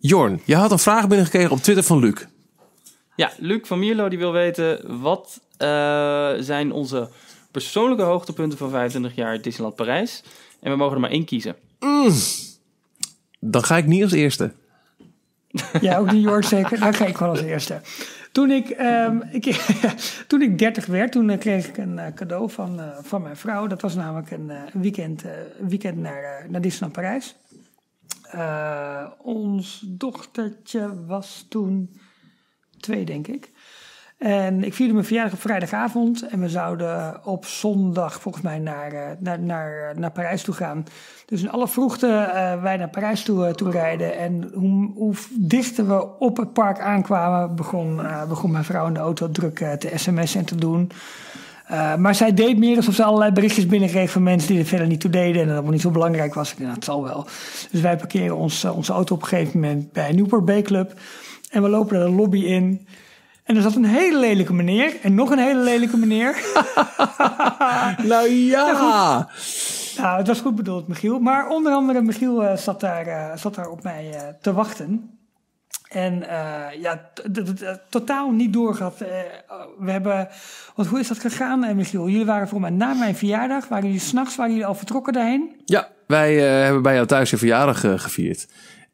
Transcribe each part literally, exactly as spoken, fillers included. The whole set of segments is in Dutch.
Jorn, je had een vraag binnengekregen op Twitter van Luc. Ja, Luc van Mierlo die wil weten... wat uh, zijn onze persoonlijke hoogtepunten van vijfentwintig jaar Disneyland Parijs? En we mogen er maar één kiezen. Mm. Dan ga ik niet als eerste. Ja, ook niet Jorn zeker. Dan ga ik gewoon als eerste. Toen ik, um, ik, toen ik dertig werd, toen uh, kreeg ik een uh, cadeau van, uh, van mijn vrouw. Dat was namelijk een uh, weekend, uh, weekend naar, uh, naar Disneyland Parijs. Uh, ons dochtertje was toen twee, denk ik. En ik vierde mijn verjaardag op vrijdagavond. En we zouden op zondag volgens mij naar, uh, naar, naar, naar Parijs toe gaan. Dus in alle vroegte uh, wij naar Parijs toe, uh, toe rijden. En hoe, hoe dichter we op het park aankwamen... begon, uh, begon mijn vrouw in de auto druk uh, te sms'en en te doen... Uh, maar zij deed meer alsof ze allerlei berichtjes binnenkreeg van mensen die er verder niet toe deden. En dat het niet zo belangrijk was. Ik dacht, nou, het zal wel. Dus wij parkeren ons, uh, onze auto op een gegeven moment bij Newport Bay Club. En we lopen de lobby in. En er zat een hele lelijke meneer. En nog een hele lelijke meneer. Nou ja. Ja, nou, het was goed bedoeld, Michiel. Maar onder andere Michiel uh, zat, daar, uh, zat daar op mij uh, te wachten. En uh, ja, t- t- t- totaal niet doorgehad. Uh, we hebben, want hoe is dat gegaan, uh, Michiel? Jullie waren voor mij na mijn verjaardag. Waren jullie 's nachts, waren jullie al vertrokken daarheen? Ja, wij uh, hebben bij jou thuis je verjaardag uh, gevierd.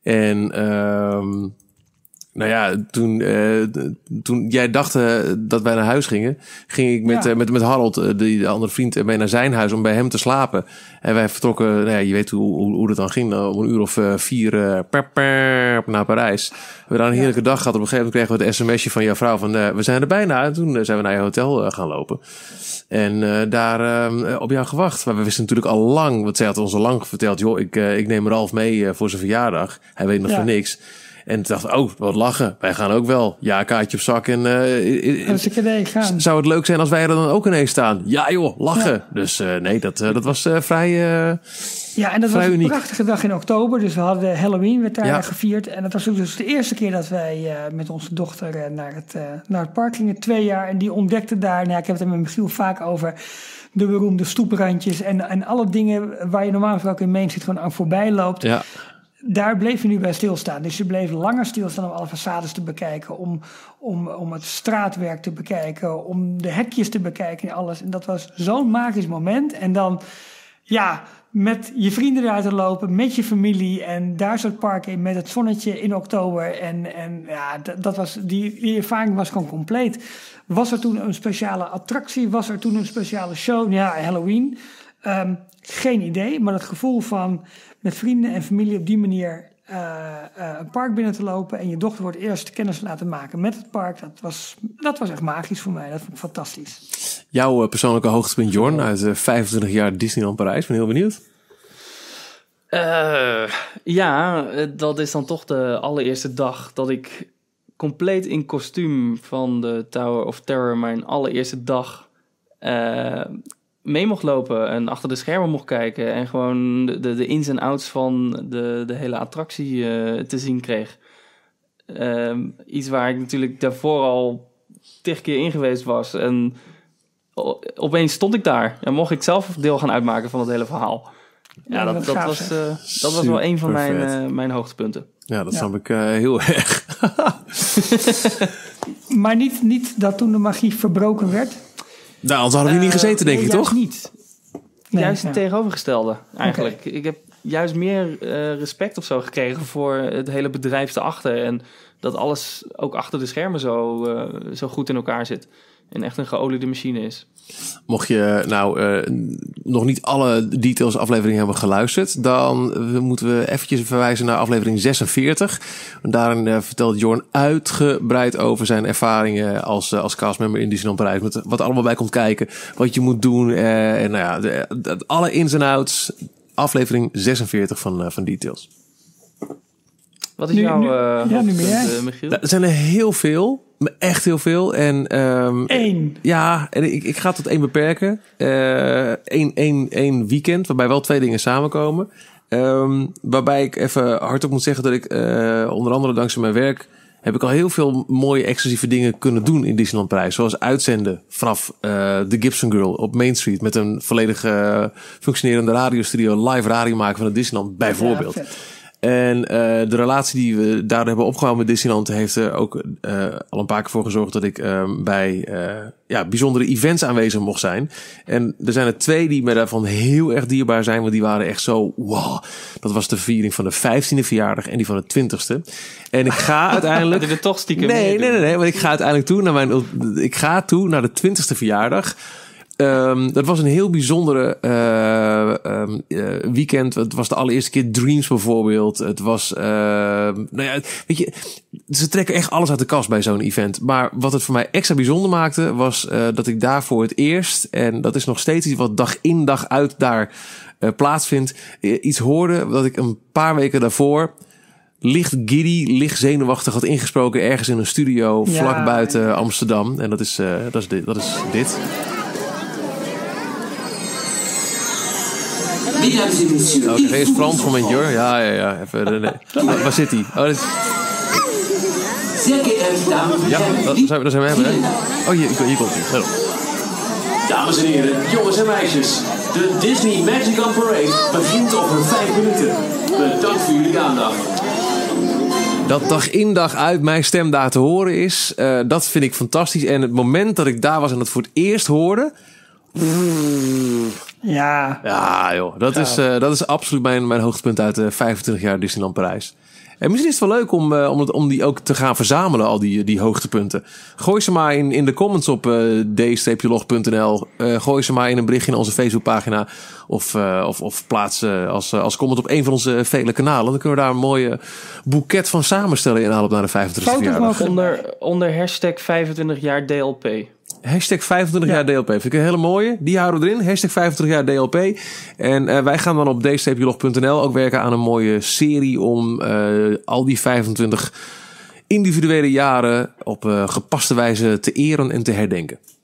En um, nou ja, toen, uh, toen jij dacht uh, dat wij naar huis gingen, ging ik met, ja. uh, met, met Harold, uh, die de andere vriend, mee naar zijn huis om bij hem te slapen. En wij vertrokken, nou ja, je weet hoe, hoe, hoe dat dan ging, uh, om een uur of uh, vier uh, per, per, naar Parijs. We hebben daar een heerlijke ja. dag gehad. Op een gegeven moment kregen we het sms'je van jouw vrouw van uh, we zijn er bijna. En toen uh, zijn we naar je hotel uh, gaan lopen. En uh, daar uh, op jou gewacht. Maar we wisten natuurlijk al lang, want zij had ons al lang verteld, joh, ik, uh, ik neem Ralf mee uh, voor zijn verjaardag. Hij weet nog ja. van niks. En toen dacht ik, oh, wat lachen. Wij gaan ook wel. Ja, kaartje op zak. En uh, als ik idee, gaan. Zou het leuk zijn als wij er dan ook ineens staan? Ja joh, lachen. Ja. Dus uh, nee, dat, uh, dat was uh, vrij uh, Ja, en dat was uniek. Een prachtige dag in oktober. Dus we hadden Halloween werd daar ja. gevierd. En dat was ook dus de eerste keer dat wij uh, met onze dochter uh, naar, het, uh, naar het park gingen. Twee jaar. En die ontdekte daar, nou, ik heb het er met Michiel vaak over, de beroemde stoeprandjes. En, en alle dingen waar je normaal gesproken in Main Street gewoon aan voorbij loopt. Ja. Daar bleef je nu bij stilstaan. Dus je bleef langer stilstaan om alle façades te bekijken. Om, om, om het straatwerk te bekijken. Om de hekjes te bekijken en alles. En dat was zo'n magisch moment. En dan, ja, met je vrienden eruit te lopen. Met je familie. En daar zat het park in met het zonnetje in oktober. En, en ja, dat, dat was, die, die ervaring was gewoon compleet. Was er toen een speciale attractie? Was er toen een speciale show? Ja, Halloween. Um, geen idee. Maar het gevoel van met vrienden en familie op die manier uh, uh, een park binnen te lopen en je dochter wordt eerst kennis laten maken met het park, dat was, dat was echt magisch voor mij. Dat vond ik fantastisch. Jouw uh, persoonlijke hoogtepunt, Jorn, uit uh, vijfentwintig jaar Disneyland Parijs. Ben heel benieuwd. Uh, ja, dat is dan toch de allereerste dag dat ik compleet in kostuum van de Tower of Terror mijn allereerste dag uh, mee mocht lopen en achter de schermen mocht kijken en gewoon de, de, de ins en outs van de, de hele attractie uh, te zien kreeg. Uh, iets waar ik natuurlijk daarvoor al tig keer in geweest was. En opeens stond ik daar en mocht ik zelf deel gaan uitmaken van het hele verhaal. Ja, ja dat, dat, dat, was, uh, dat was wel een van mijn, uh, mijn hoogtepunten. Ja, dat ja. snap ik uh, heel erg. Maar niet, niet dat toen de magie verbroken werd? Nou, anders hadden we hier uh, niet gezeten, denk nee, ik, toch? Niet. Nee, juist het ja. tegenovergestelde, eigenlijk. Okay. Ik heb juist meer uh, respect of zo gekregen voor het hele bedrijf erachter. En dat alles ook achter de schermen zo, uh, zo goed in elkaar zit. En echt een geoliede machine is. Mocht je nou uh, nog niet alle details afleveringen hebben geluisterd, dan uh, moeten we eventjes verwijzen naar aflevering zesenveertig. Daarin uh, vertelt Jorn uitgebreid over zijn ervaringen als, uh, als castmember in Disneyland Parijs. Met wat er allemaal bij komt kijken, wat je moet doen. Uh, en nou ja, de, de, alle ins en outs. Aflevering zesenveertig van, uh, van Details. Wat is nu, jouw... Uh, nu, ja, nu meer. Uh, Michiel? Er zijn er heel veel. Echt heel veel. En, um, Eén. Ja, en ik, ik ga het tot één beperken. Uh, één, één, één weekend, waarbij wel twee dingen samenkomen. Um, waarbij ik even hardop moet zeggen dat ik, uh, onder andere dankzij mijn werk, heb ik al heel veel mooie exclusieve dingen kunnen doen in Disneyland Parijs. Zoals uitzenden vanaf uh, de Gibson Girl op Main Street met een volledig uh, functionerende radiostudio, live radio maken van het Disneyland bijvoorbeeld. Ja, En uh, de relatie die we daar hebben opgebouwd met Disneyland heeft er ook uh, al een paar keer voor gezorgd dat ik uh, bij uh, ja, bijzondere events aanwezig mocht zijn. En er zijn er twee die me daarvan heel erg dierbaar zijn, want die waren echt zo wow. Dat was de viering van de vijftiende verjaardag en die van de twintigste. En ik ga uiteindelijk... Dat er toch stiekem nee, nee, nee, nee, want ik ga uiteindelijk toe naar mijn... Ik ga toe naar de twintigste verjaardag. Um, dat was een heel bijzondere uh, um, uh, weekend. Het was de allereerste keer Dreams bijvoorbeeld. Het was, uh, nou ja, weet je, ze trekken echt alles uit de kast bij zo'n event. Maar wat het voor mij extra bijzonder maakte, was uh, dat ik daar voor het eerst, en dat is nog steeds iets wat dag in dag uit daar uh, plaatsvindt, iets hoorde wat ik een paar weken daarvoor licht giddy, licht zenuwachtig had ingesproken ergens in een studio Ja. vlak buiten Amsterdam. En dat is, uh, dat is dit. Dat is dit. Oké, okay, eerst Frans momentje hoor. Ja, ja, ja. Even, nee. Waar, waar zit hij? Oh, dit... Ja, dat zijn we, dat zijn we hebben. Hè? Oh, hier, hier komt hij. Dames en heren, jongens en meisjes. De Disney Magical Parade begint over vijf minuten. Bedankt voor jullie aandacht. Dat dag in dag uit mijn stem daar te horen is, uh, dat vind ik fantastisch. En het moment dat ik daar was en dat voor het eerst hoorde... Ja. Ja, joh. Dat, ja. Is, uh, dat is absoluut mijn, mijn hoogtepunt uit de vijfentwintig jaar Disneyland Parijs. En misschien is het wel leuk om, uh, om, het, om die ook te gaan verzamelen, al die, die hoogtepunten. Gooi ze maar in, in de comments op uh, d log punt n l. Uh, gooi ze maar in een berichtje in onze Facebookpagina. Of, uh, of, of plaats uh, als, uh, als comment op een van onze vele kanalen. Dan kunnen we daar een mooie boeket van samenstellen in aanloop naar de vijfentwintigste verjaardag. Onder, onder hashtag vijfentwintig jaar D L P. Hashtag vijfentwintig jaar D L P. Vind ik een hele mooie. Die houden we erin. Hashtag vijfentwintig jaar D L P. En uh, wij gaan dan op d log punt n l ook werken aan een mooie serie om uh, al die vijfentwintig individuele jaren op uh, gepaste wijze te eren en te herdenken.